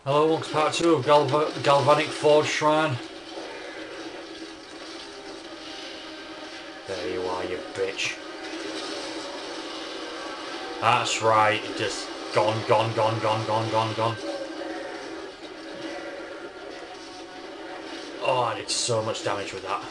Hello, welcome to part 2 of Galvanic Forge Shrine. There you are, you bitch. That's right, just gone. Oh, I did so much damage with that.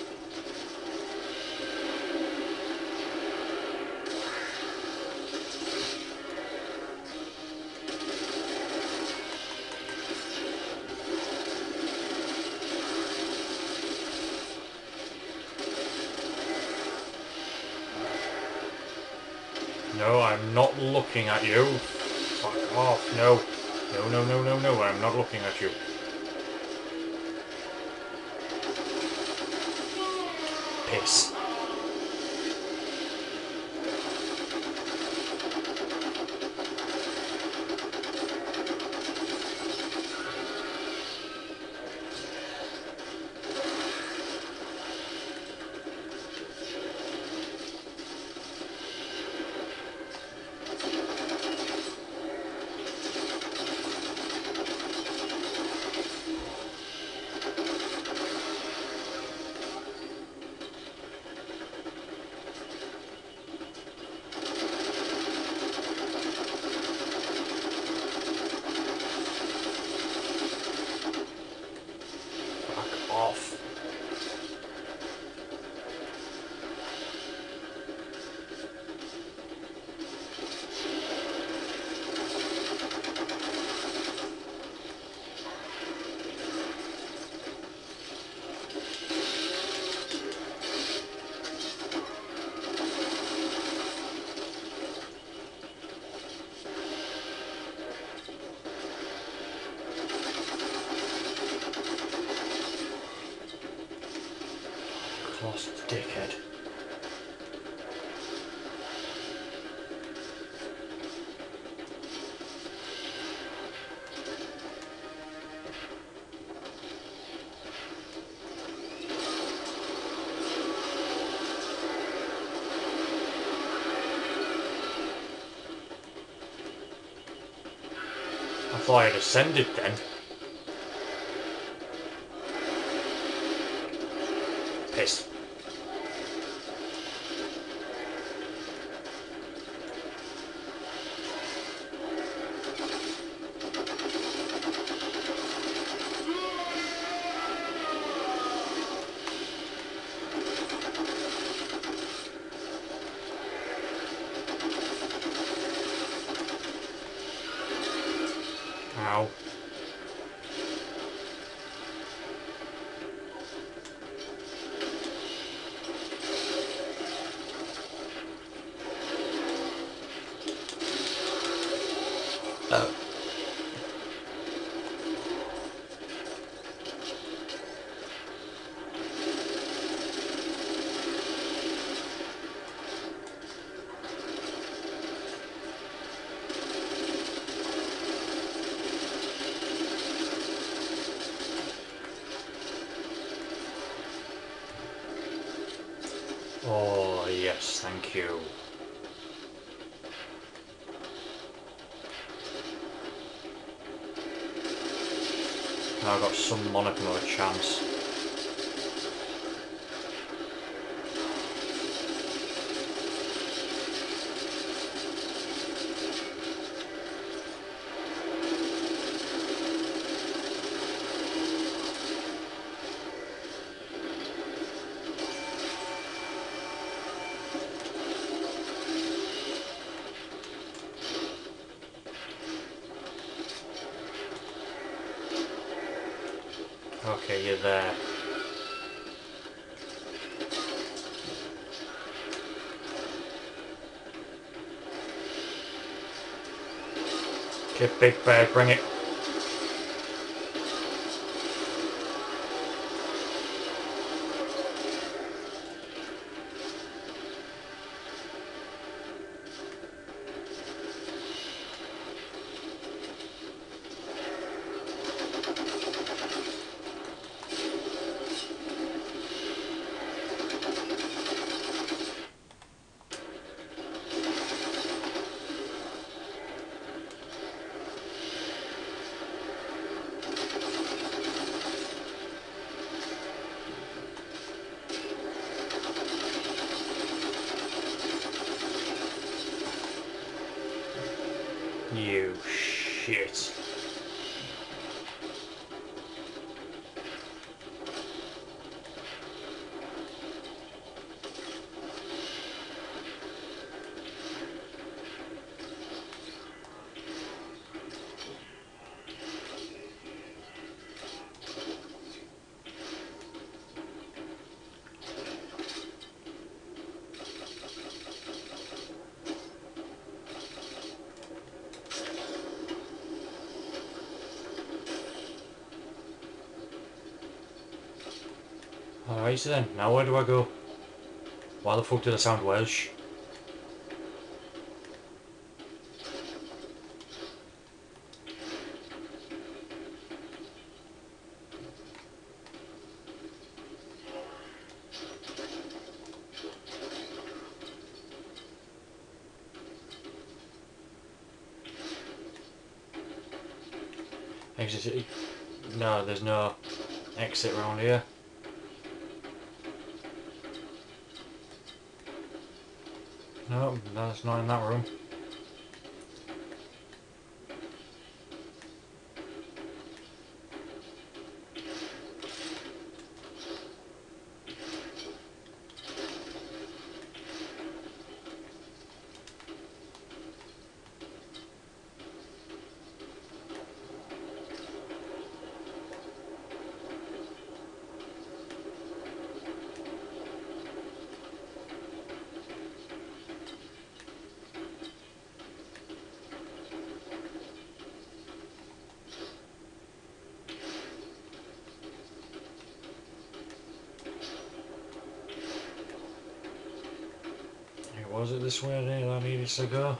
No, I'm not looking at you. Fuck off, no. No, I'm not looking at you. Piss. Fuck off. Lost dickhead. I thought I had ascended then. Piss. Ow. Oh, yes, thank you. Now I've got some modicum of a chance. Okay, you're there. Okay, big bear, bring it. shit. Alright, so then, now where do I go? Why the fuck did I sound Welsh? Exit. No, there's no exit around here. No, that's not in that room. Was it this way that I needed to go?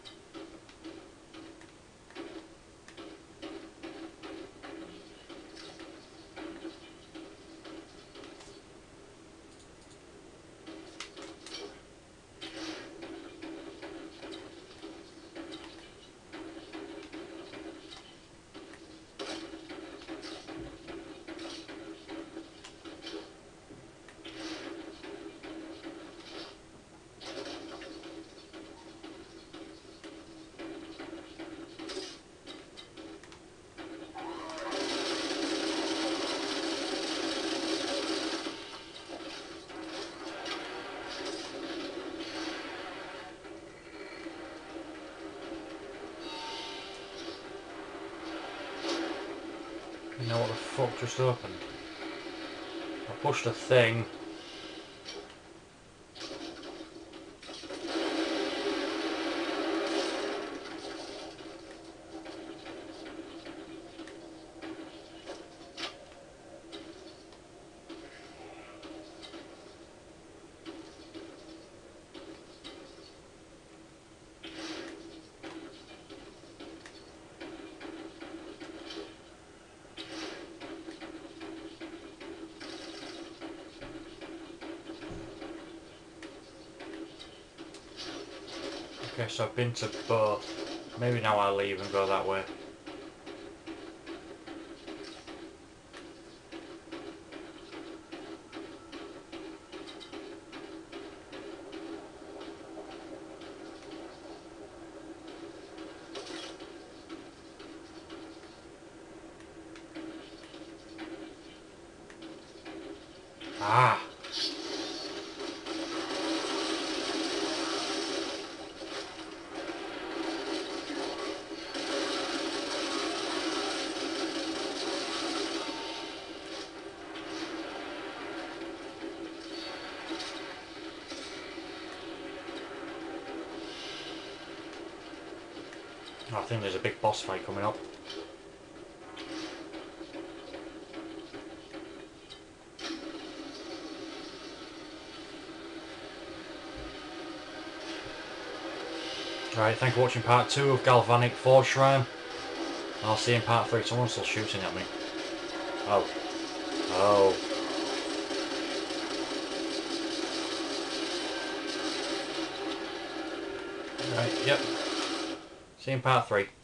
You know what the fuck just opened? I pushed a thing. Okay, so I've been to both. Maybe now I'll leave and go that way. Ah! I think there's a big boss fight coming up. Alright, thank you for watching part 2 of Galvanic Forge Shrine. I'll see you in part 3. Someone's still shooting at me. Oh. Oh. Right, yep. See you in part 3.